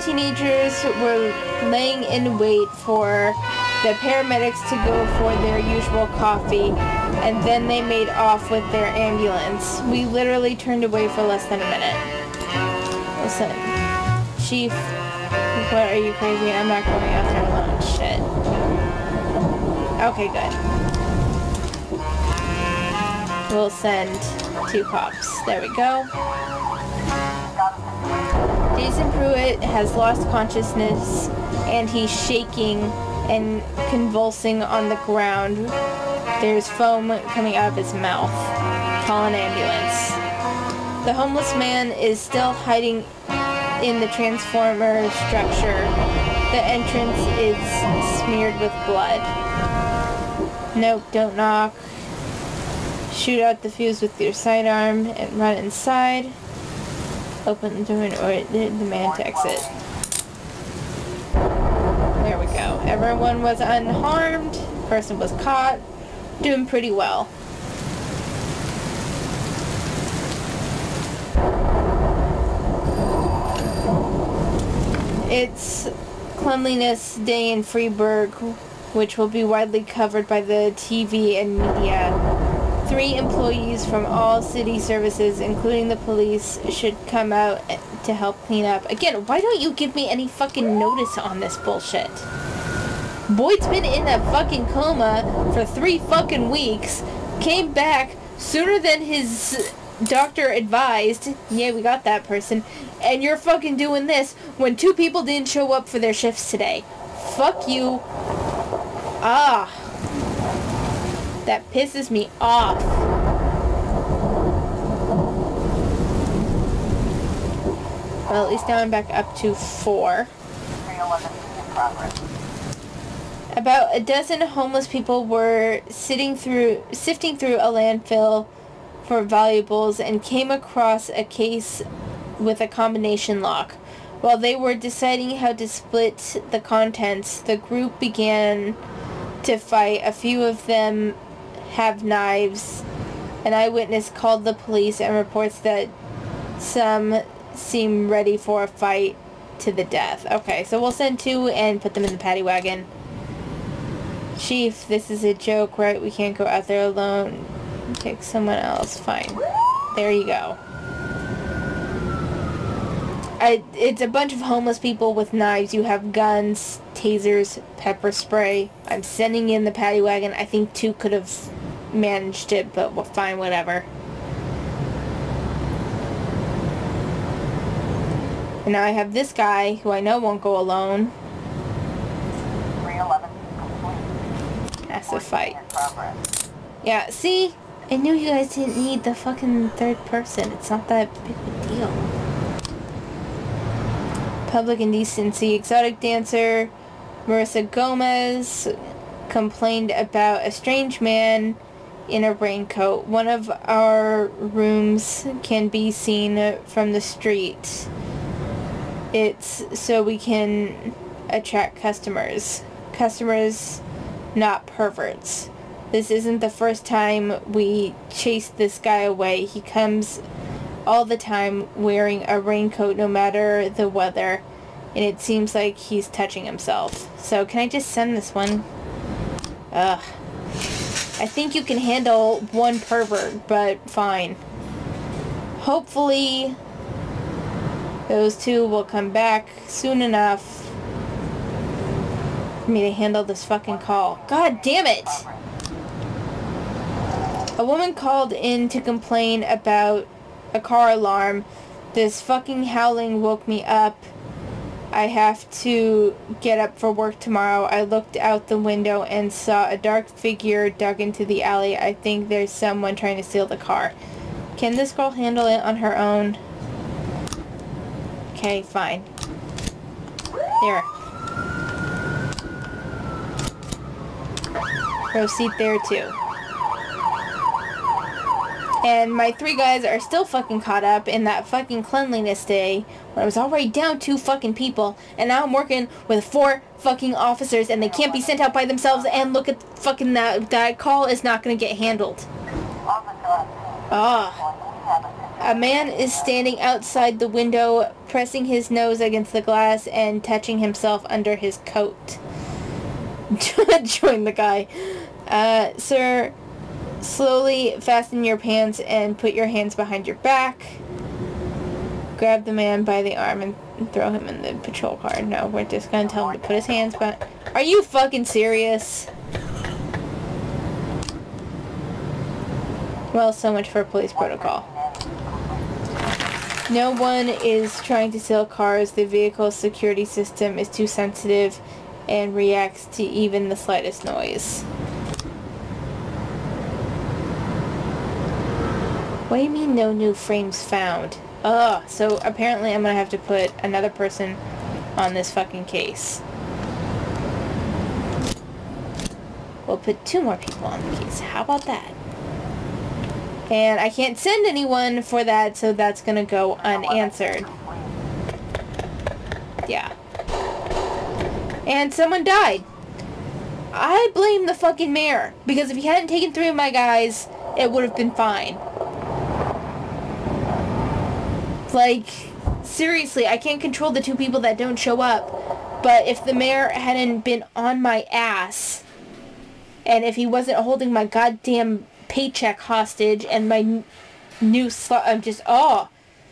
teenagers were laying in wait for the paramedics to go for their usual coffee, and then they made off with their ambulance. We literally turned away for less than a minute. Listen, Chief, what, are you crazy? I'm not going out there alone. Shit. Okay, good. We'll send 2 cops. There we go. Jason Pruitt has lost consciousness, and he's shaking and convulsing on the ground. There's foam coming out of his mouth. Call an ambulance. The homeless man is still hiding in the transformer structure. The entrance is smeared with blood. Nope, don't knock. Shoot out the fuse with your sidearm and run inside. Open the door and order the man to exit. There we go. Everyone was unharmed. Person was caught. Doing pretty well. It's Cleanliness Day in Freiburg, which will be widely covered by the TV and media. 3 employees from all city services, including the police, should come out to help clean up. Again, why don't you give me any fucking notice on this bullshit? Boyd's been in a fucking coma for 3 fucking weeks, came back sooner than his doctor advised. Yeah, we got that person. And you're fucking doing this when 2 people didn't show up for their shifts today. Fuck you. Ah. That pisses me off. Well, at least now I'm back up to 4. About a dozen homeless people were sifting through a landfill for valuables and came across a case with a combination lock. While they were deciding how to split the contents, the group began to fight. A few of them have knives. An eyewitness called the police and reports that some seem ready for a fight to the death. Okay, so we'll send 2 and put them in the paddy wagon. Chief, this is a joke, right? We can't go out there alone. Pick someone else. Fine. There you go. It's a bunch of homeless people with knives. You have guns, tasers, pepper spray. I'm sending in the paddy wagon. I think 2 could have managed it, but fine, whatever. And now I have this guy, who I know won't go alone. 311 complete. That's a fight. Yeah, see? I knew you guys didn't need the fucking 3rd person. It's not that big of a deal. Public indecency. Exotic dancer Marissa Gomez complained about a strange man in a raincoat. One of our rooms can be seen from the street. It's so we can attract customers. Customers, not perverts. This isn't the first time we chased this guy away. He comes all the time wearing a raincoat no matter the weather, and it seems like he's touching himself. So can I just send this one? Ugh. I think you can handle 1 pervert, but fine. Hopefully those 2 will come back soon enough for me to handle this fucking call. God damn it! A woman called in to complain about a car alarm. This fucking howling woke me up. I have to get up for work tomorrow. I looked out the window and saw a dark figure dug into the alley. I think there's someone trying to steal the car. Can this girl handle it on her own? Okay, fine. There. Proceed there too. And my 3 guys are still fucking caught up in that fucking Cleanliness Day when I was already down 2 fucking people, and now I'm working with 4 fucking officers and they can't be sent out by themselves, and look at fucking that call is not gonna get handled. Ah. A man is standing outside the window, pressing his nose against the glass and touching himself under his coat. Join the guy. Sir, slowly fasten your pants and put your hands behind your back. Grab the man by the arm and throw him in the patrol car. No, we're just gonna tell him to put his hands behind... Are you fucking serious? Well, so much for police protocol. No one is trying to steal cars. The vehicle's security system is too sensitive and reacts to even the slightest noise. What do you mean no new frames found? Ugh, so apparently I'm gonna have to put another person on this fucking case. We'll put 2 more people on the case. How about that? And I can't send anyone for that, so that's gonna go unanswered. Yeah. And someone died. I blame the fucking mayor, because if he hadn't taken 3 of my guys, it would have been fine. Like, seriously, I can't control the 2 people that don't show up, but if the mayor hadn't been on my ass, and if he wasn't holding my goddamn paycheck hostage and my new I'm just, oh.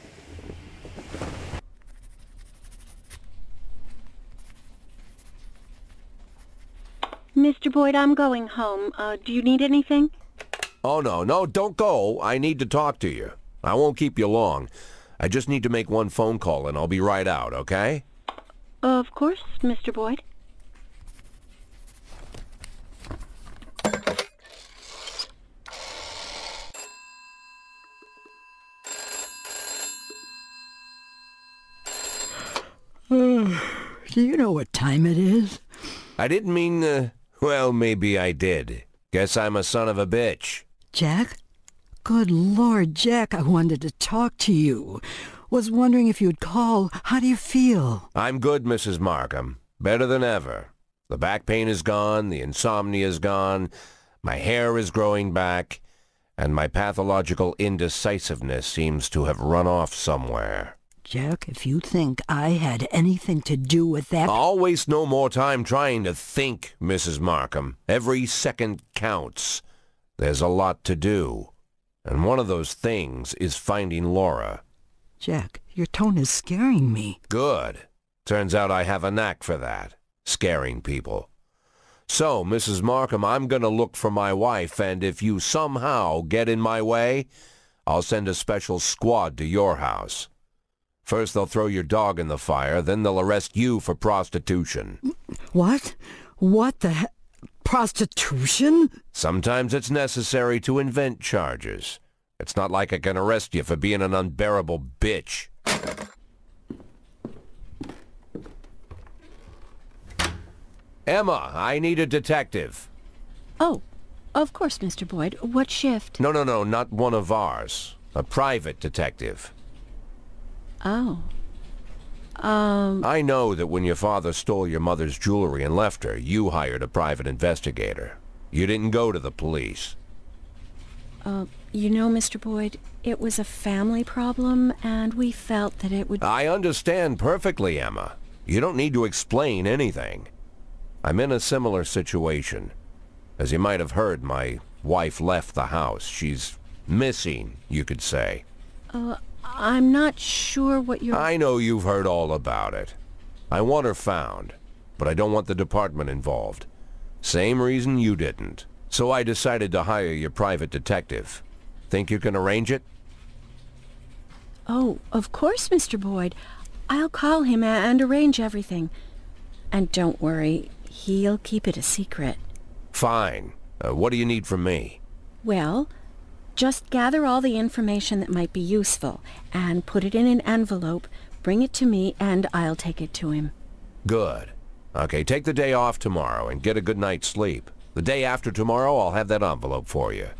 Mr. Boyd, I'm going home. Do you need anything? Oh, no, don't go. I need to talk to you. I won't keep you long. I just need to make one phone call and I'll be right out, okay? Of course, Mr. Boyd. Do you know what time it is? I didn't mean, well, maybe I did. Guess I'm a son of a bitch. Jack? Good Lord, Jack, I wanted to talk to you. Was wondering if you'd call. How do you feel? I'm good, Mrs. Markham. Better than ever. The back pain is gone, the insomnia is gone, my hair is growing back, and my pathological indecisiveness seems to have run off somewhere. Jack, if you think I had anything to do with that... I'll waste no more time trying to think, Mrs. Markham. Every second counts. There's a lot to do. And one of those things is finding Laura. Jack, your tone is scaring me. Good. Turns out I have a knack for that. Scaring people. So, Mrs. Markham, I'm gonna look for my wife, and if you somehow get in my way, I'll send a special squad to your house. First they'll throw your dog in the fire, then they'll arrest you for prostitution. What? What the prostitution? Sometimes it's necessary to invent charges. It's not like I can arrest you for being an unbearable bitch. Emma, I need a detective. Oh, of course, Mr. Boyd. What shift? No, not one of ours. A private detective. Oh. I know that when your father stole your mother's jewelry and left her, you hired a private investigator. You didn't go to the police. You know, Mr. Boyd, it was a family problem, and we felt that it would... I understand perfectly, Emma. You don't need to explain anything. I'm in a similar situation. As you might have heard, my wife left the house. She's missing, you could say. I'm not sure what you're... I know you've heard all about it. I want her found, but I don't want the department involved. Same reason you didn't. So I decided to hire your private detective. Think you can arrange it? Oh, of course, Mr. Boyd. I'll call him and arrange everything. And don't worry, he'll keep it a secret. Fine. What do you need from me? Well, just gather all the information that might be useful and put it in an envelope, bring it to me, and I'll take it to him. Good. Okay, take the day off tomorrow and get a good night's sleep. The day after tomorrow, I'll have that envelope for you.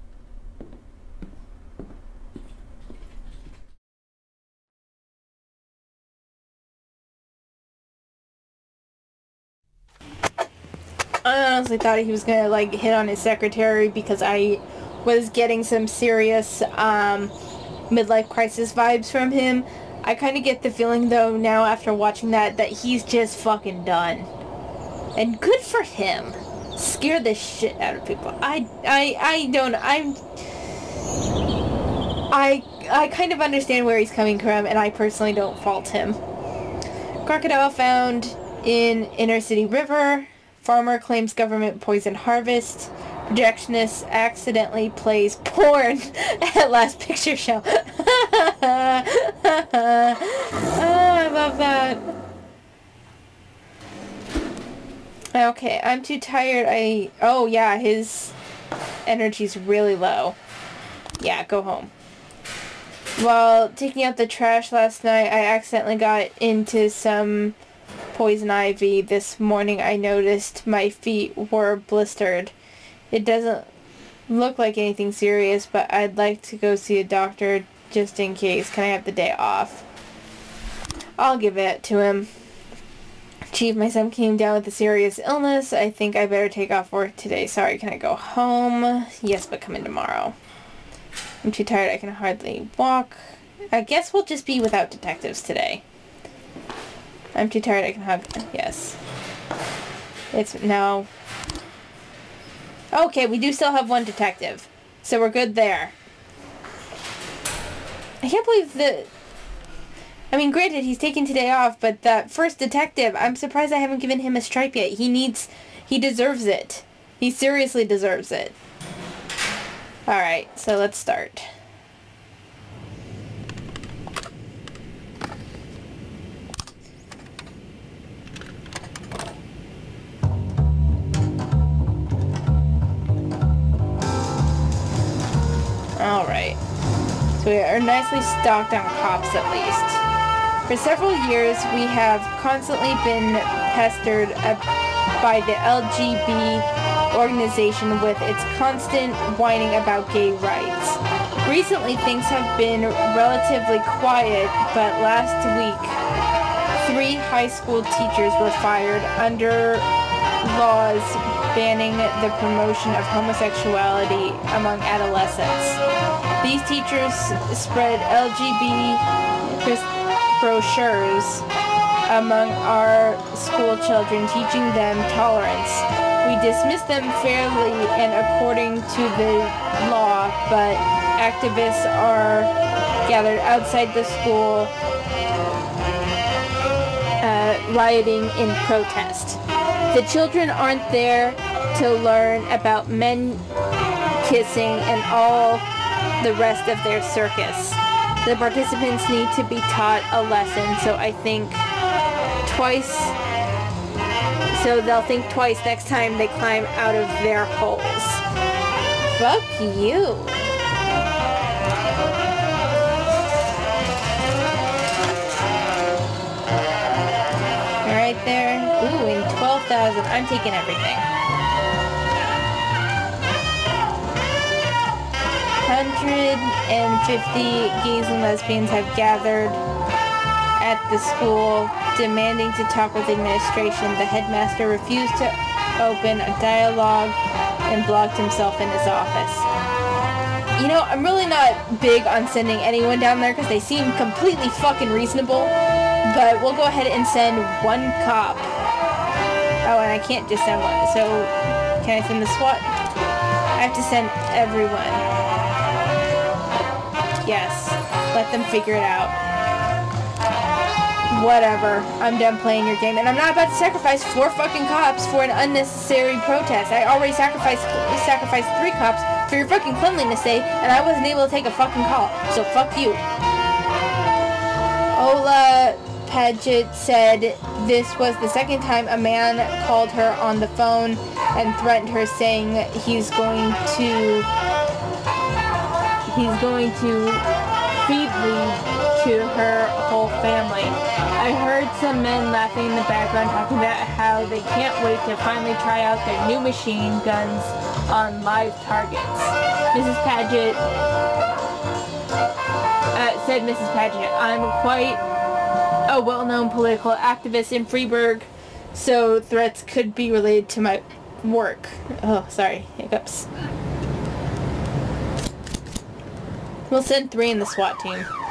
I honestly thought he was gonna hit on his secretary because I was getting some serious midlife crisis vibes from him. I kind of get the feeling, though, now after watching that he's just fucking done. And good for him. Scare the shit out of people. I kind of understand where he's coming from, and I personally don't fault him. Crocodile found in inner city river. Farmer claims government poison harvest. Projectionist accidentally plays porn at last picture show. I love that. Okay, I'm too tired. Oh yeah, his energy's really low. Yeah, go home. While taking out the trash last night, I accidentally got into some poison ivy. This morning I noticed my feet were blistered. It doesn't look like anything serious, but I'd like to go see a doctor just in case. Can I have the day off? I'll give it to him. Chief, my son came down with a serious illness. I think I better take off work today. Sorry, can I go home? Yes, but come in tomorrow. I'm too tired. I can hardly walk. I guess we'll just be without detectives today. I'm too tired. I can have... Yes. It's now... Okay, we do still have one detective. So we're good there. I can't believe that... I mean, granted, he's taking today off, but that first detective, I'm surprised I haven't given him a stripe yet. He deserves it. He seriously deserves it. Alright, so let's start. Alright. So we are nicely stocked on cops at least. For several years, we have constantly been pestered by the LGB organization with its constant whining about gay rights. Recently, things have been relatively quiet, but last week, 3 high school teachers were fired under laws banning the promotion of homosexuality among adolescents. These teachers spread LGBT brochures among our school children, teaching them tolerance. We dismiss them fairly and according to the law, but activists are gathered outside the school rioting in protest. The children aren't there to learn about men kissing and all the rest of their circus. The participants need to be taught a lesson, so they'll think twice next time they climb out of their holes. Fuck you. Right there. Ooh, and 12,000. I'm taking everything. 150 gays and lesbians have gathered at the school demanding to talk with administration. The headmaster refused to open a dialogue and blocked himself in his office. You know, I'm really not big on sending anyone down there because they seem completely fucking reasonable, but we'll go ahead and send 1 cop. Oh, and I can't just send one, so can I send the SWAT? I have to send everyone. Yes, let them figure it out. Whatever, I'm done playing your game, and I'm not about to sacrifice 4 fucking cops for an unnecessary protest. I already sacrificed 3 cops for your fucking cleanliness day, and I wasn't able to take a fucking call, so fuck you. Ola Paget said this was the second time a man called her on the phone and threatened her, saying he's going to feed to her whole family. I heard some men laughing in the background talking about how they can't wait to finally try out their new machine guns on live targets. Mrs. Paget said Mrs. Paget, I'm quite a well-known political activist in Freiburg, so threats could be related to my work. Oh, sorry, hiccups. We'll send 3 in the SWAT team.